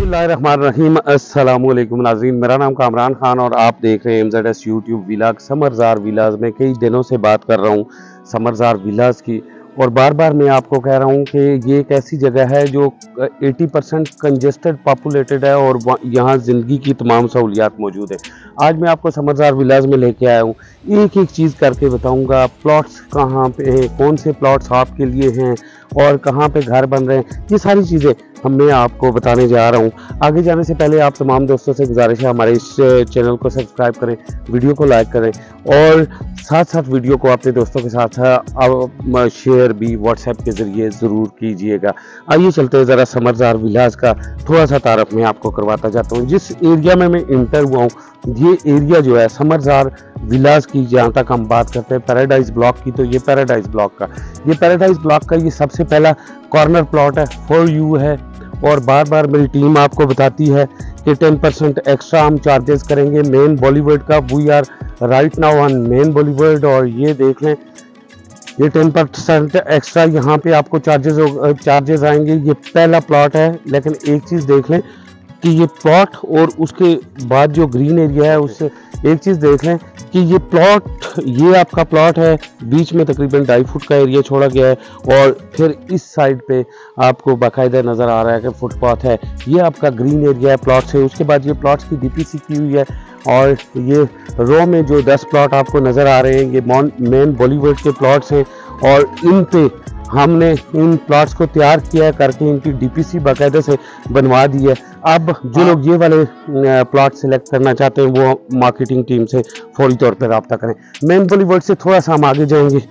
बिस्मिल्लाहिर्रहमानिर्रहीम। अस्सलामुअलैकुम नाज़रीन, मेरा नाम कामरान खान और आप देख रहे हैं MZS YouTube vlog Samarzar villas में। कई दिनों से बात कर रहा हूँ समरज़ार विलाज की और बार बार मैं आपको कह रहा हूँ कि ये एक ऐसी जगह है जो 80% कंजेस्टेड पॉपुलेटेड है और यहाँ ज़िंदगी की तमाम सहूलियात मौजूद है। आज मैं आपको समरज़ार विलाज में लेके आया हूँ, एक एक चीज़ करके बताऊँगा। प्लॉट्स कहाँ पे हैं, कौन से प्लॉट्स आपके लिए हैं और कहाँ पे घर बन रहे हैं, ये सारी चीज़ें मैं आपको बताने जा रहा हूँ। आगे जाने से पहले आप तमाम दोस्तों से गुजारिश है हमारे इस चैनल को सब्सक्राइब करें, वीडियो को लाइक करें और साथ साथ वीडियो को अपने दोस्तों के साथ शेयर भी व्हाट्सएप के ज़रिए ज़रूर कीजिएगा। आइए चलते हैं ज़रा समरज़ार विलाज का थोड़ा सा तारफ़ मैं आपको करवाता जाता हूँ। जिस एरिया में मैं इंटर हुआ हूँ, ये एरिया जो है समरज़ार विलाज की, जहाँ तक हम बात करते हैं पैराडाइज ब्लॉक की, तो ये पैराडाइज ब्लॉक का ये सबसे पहला कॉर्नर प्लॉट है, फॉर यू है। और बार बार मेरी टीम आपको बताती है कि 10% एक्स्ट्रा हम चार्जेस करेंगे मेन बॉलीवुड का। We are right now on main boulevard और ये देख लें, ये 10% एक्स्ट्रा यहाँ पे आपको चार्जेस आएंगे। ये पहला प्लॉट है, लेकिन एक चीज़ देख लें कि ये प्लॉट और उसके बाद जो ग्रीन एरिया है उससे एक चीज़ देख लें कि ये आपका प्लॉट है, बीच में तकरीबन 2.5 फुट का एरिया छोड़ा गया है और फिर इस साइड पे आपको बाकायदा नज़र आ रहा है कि फुटपाथ है। ये आपका ग्रीन एरिया है प्लॉट से। उसके बाद ये प्लॉट्स की DPC की हुई है और ये रो में जो 10 प्लॉट आपको नज़र आ रहे हैं, ये मेन बॉलीवुड के प्लॉट्स हैं और इन पे हमने इन प्लॉट्स को तैयार किया है करके इनकी DPC बाकायदे से बनवा दी है। अब जो लोग ये वाले प्लॉट सेलेक्ट करना चाहते हैं वो मार्केटिंग टीम से फौरी तौर पर रब्ता करें। मेन बॉलीवुड से थोड़ा सा हम आगे जाएंगे।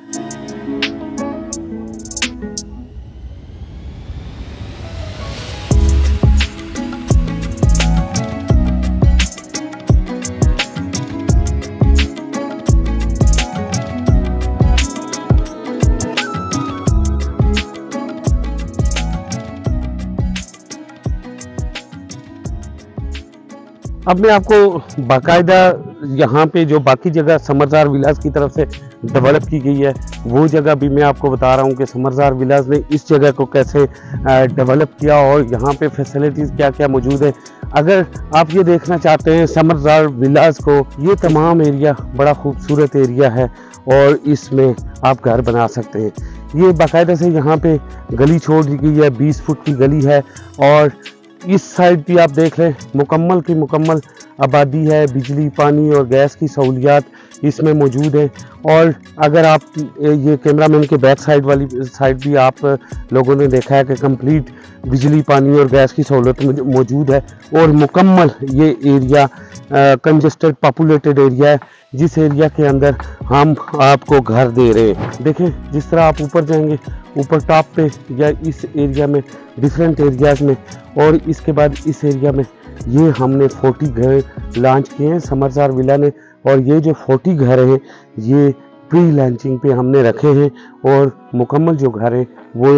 अब मैं आपको बाकायदा यहाँ पे जो बाकी जगह समरज़ार विलाज की तरफ से डेवलप की गई है वो जगह भी मैं आपको बता रहा हूँ कि समरज़ार विलाज ने इस जगह को कैसे डेवलप किया और यहाँ पे फैसिलिटीज़ क्या क्या मौजूद है। अगर आप ये देखना चाहते हैं समरज़ार विलाज को, ये तमाम एरिया बड़ा खूबसूरत एरिया है और इसमें आप घर बना सकते हैं। ये बाकायदा से यहाँ पे गली छोड़ दी गई है, 20 फुट की गली है और इस साइड भी आप देख लें मुकम्मल की मुकम्मल आबादी है, बिजली पानी और गैस की सहूलियात इसमें मौजूद है। और अगर आप ये कैमरामैन के बैक साइड वाली साइड भी आप लोगों ने देखा है कि कंप्लीट बिजली पानी और गैस की सहूलत मौजूद है और मुकम्मल ये एरिया कंजेस्टेड पॉपुलेटेड एरिया है, जिस एरिया के अंदर हम आपको घर दे रहे हैं। देखें जिस तरह आप ऊपर जाएंगे, ऊपर टॉप पे या इस एरिया में डिफरेंट एरियाज़ में, और इसके बाद इस एरिया में ये हमने 40 घर लॉन्च किए हैं समरज़ार विला ने। और ये जो 40 घर हैं ये प्री लॉन्चिंग पे हमने रखे हैं और मुकम्मल जो घर हैं वो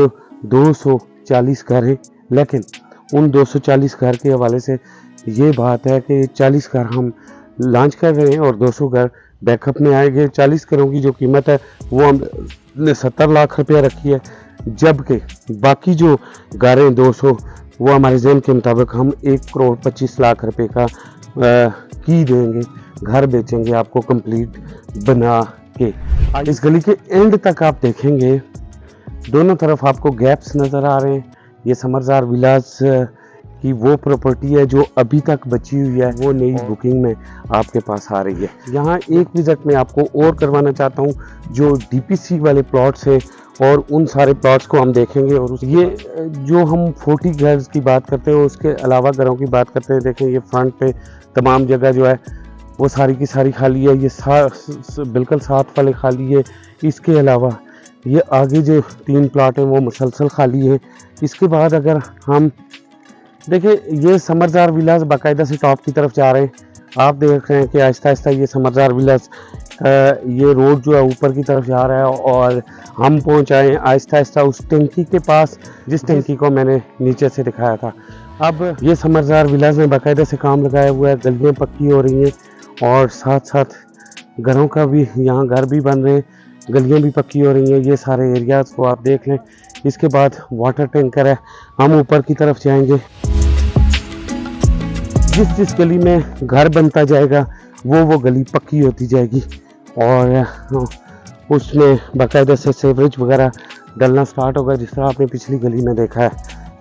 240 घर हैं। लेकिन उन 240 घर के हवाले से ये बात है कि 40 घर हम लॉन्च कर रहे हैं और 200 घर बैकअप में आएंगे। 40 घरों की जो कीमत है वो हमने 70 लाख रुपया रखी है, जबकि बाकी जो घरें 200 वो हमारे ज़हन के मुताबिक हम 1 करोड़ 25 लाख रुपए का की देंगे, घर बेचेंगे आपको कंप्लीट बना के। इस गली के एंड तक आप देखेंगे दोनों तरफ आपको गैप्स नज़र आ रहे हैं। ये समरज़ार विलाज की वो प्रॉपर्टी है जो अभी तक बची हुई है, वो नई बुकिंग में आपके पास आ रही है। यहाँ एक विज़िट में आपको और करवाना चाहता हूँ, जो DPC वाले प्लॉट्स हैं और उन सारे प्लॉट्स को हम देखेंगे। और ये जो हम 40 घर की बात करते हैं उसके अलावा घरों की बात करते हैं, देखें ये फ्रंट पे तमाम जगह जो है वो सारी की सारी खाली है, ये बिल्कुल साथ वाले खाली है। इसके अलावा ये आगे जो 3 प्लॉट हैं वो मुसलसल खाली है। इसके बाद अगर हम देखें, ये समरज़ार विलाज बाकायदा से टॉप की तरफ जा रहे हैं। आप देख रहे हैं कि आहिस्ता आहिस्ता ये समरज़ार विलाज ये रोड जो है ऊपर की तरफ जा रहा है और हम पहुंच आए हैं आहिस्ता आहिस्ता उस टंकी के पास जिस टंकी को मैंने नीचे से दिखाया था। अब ये समरज़ार विलाज में बाकायदा से काम लगाया हुआ है, गलियाँ पक्की हो रही हैं और साथ साथ घरों का भी, यहाँ घर भी बन रहे हैं, गलियाँ भी पक्की हो रही हैं। ये सारे एरियाज़ को आप देख लें। इसके बाद वाटर टैंकर है, हम ऊपर की तरफ जाएंगे। जिस जिस गली में घर बनता जाएगा वो गली पक्की होती जाएगी और उसमें बाकायदा से सीवरेज वगैरह डलना स्टार्ट होगा, जिस तरह आपने पिछली गली में देखा है।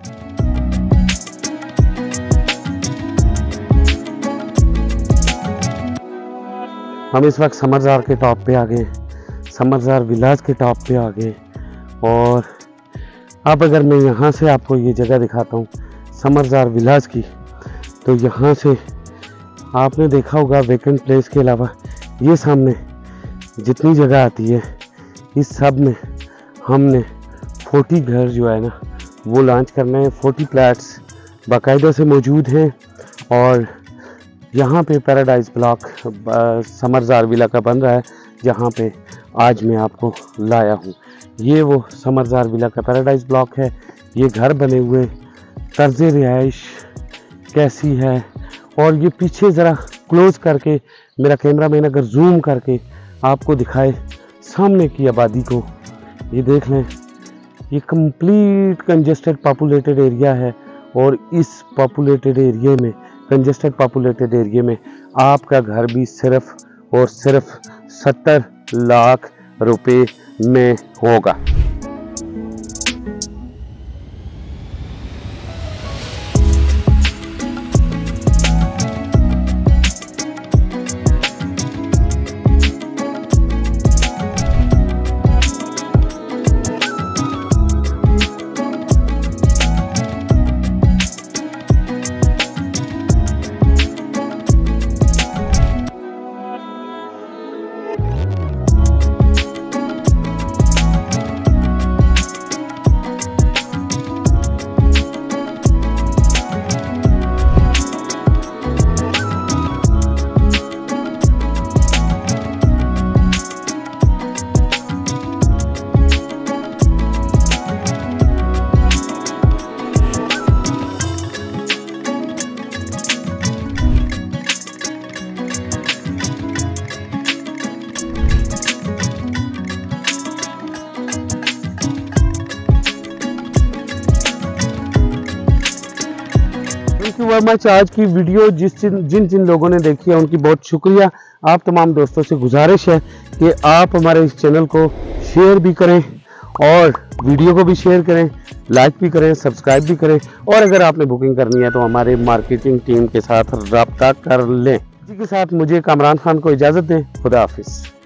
हम इस वक्त समरजार के टॉप पे आ गए, समरजार विलास के टॉप पे आ गए। और अब अगर मैं यहाँ से आपको ये जगह दिखाता हूँ समरजार विलास की, तो यहाँ से आपने देखा होगा वेकेंट प्लेस के अलावा ये सामने जितनी जगह आती है इस सब में हमने 40 घर जो है ना वो लॉन्च करने हैं। 40 फ्लैट्स बाकायदा से मौजूद हैं और यहाँ पे पैराडाइज ब्लॉक समरजार विला का बन रहा है, जहाँ पे आज मैं आपको लाया हूँ। ये वो समरजार विला का पैराडाइज ब्लॉक है। ये घर बने हुए, तर्ज रिहाइश कैसी है, और ये पीछे ज़रा क्लोज करके मेरा कैमरामैन अगर जूम करके आपको दिखाए सामने की आबादी को, ये देख लें। ये कंप्लीट कंजेस्टेड पॉपुलेटेड एरिया है और इस पॉपुलेटेड एरिया में, कंजेस्टेड पॉपुलेटेड एरिया में आपका घर भी सिर्फ और सिर्फ 70 लाख रुपए में होगा। Thank you very much. आज की वीडियो जिन जिन लोगों ने देखी है उनकी बहुत शुक्रिया। आप तमाम दोस्तों से गुजारिश है कि आप हमारे इस चैनल को शेयर भी करें और वीडियो को भी शेयर करें, लाइक भी करें, सब्सक्राइब भी करें। और अगर आपने बुकिंग करनी है तो हमारे मार्केटिंग टीम के साथ रब्ता कर लें। इसी के साथ मुझे कामरान खान को इजाज़त दें। खुदा हाफिज़।